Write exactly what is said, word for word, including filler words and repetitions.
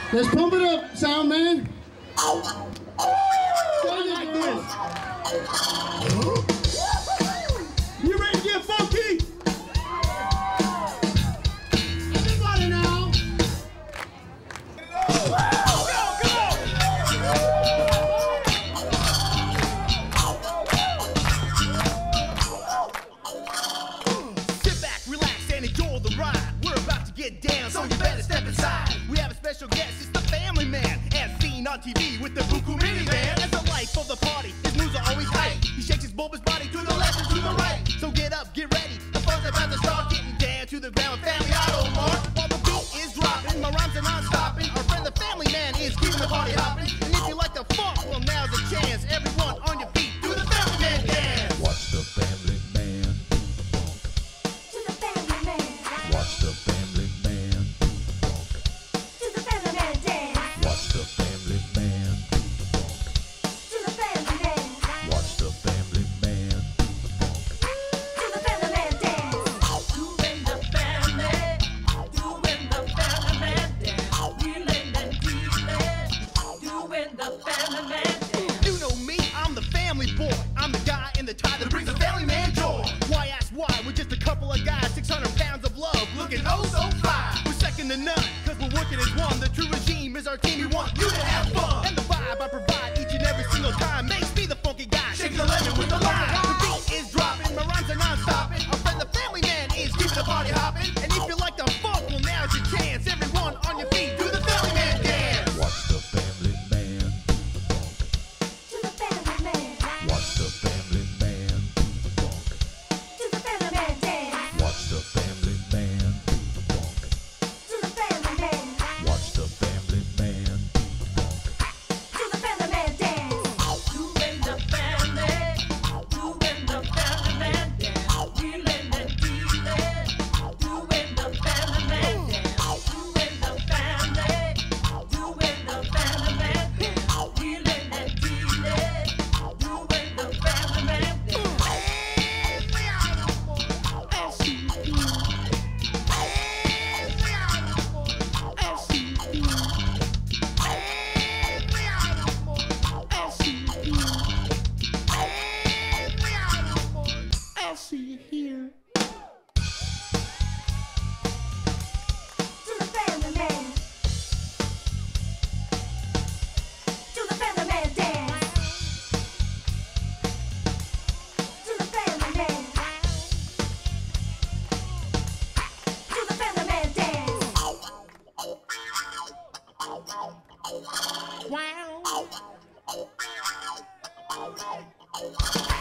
Let's pump it up, sound man. Like this. You ready to get funky? Everybody now. Go, go. Sit back, relax, and enjoy the ride. We're about to get down, so you better step inside. We have a special guest, it's the Family Man, as seen on T V with the Buku Minivan. As the life of the party, his moves are always tight. He shakes his bulbous body to the left and to the right. So get up, get ready, the fun's about to start. Getting down to the ground with Family Auto Mart. While the beat is dropping, my rhymes are non-stopping. Our friend the Family Man is keeping the party hopping. And if you like the funk, well now's the chance. Everyone on your feet, do the Family Man dance. Watch the Family Man To the Family Man. Watch the Family Man To the Family Man dance. Watch the Family Man To the Family Man. Watch the Family Man To the Family Man dance. Doing the family, doing the Family Man dance. Wheeling and dealing, doing the Family Man dance. You know me, I'm the family boy. I'm the guy in the tie that brings the Family Man joy. Why ask why? We're just a couple of guys, six hundred pounds of love, looking oh so fly. We're second to none, cause we're working as one. The true regime is our team, we want you to have fun. And the vibe I provide each and every single time makes me the funky guy, shaking the lemon with the lime. The beat is dropping, my rhymes are non-stopping. Our friend the Family Man is keeping the party hopping. And if you like the funk, well now's your chance. Everyone on your feet, do the Family Man dance. Watch the Family Man To the Family Man. Watch the Family Man To the Family Man dance. Watch the Family Man To the Family Man. Watch the Family Man To the Family Man dance. Doing the family, doing the Family Man dance. Wheeling and dealing, doing the Family Man dance. Doing the family, doing the Family Man dance. Wheeling and dealing, doing the Family Man dance. I'll see you here. To the Family Man. To the Family Man dance. To the Family Man. To the Family Man dance. Wow.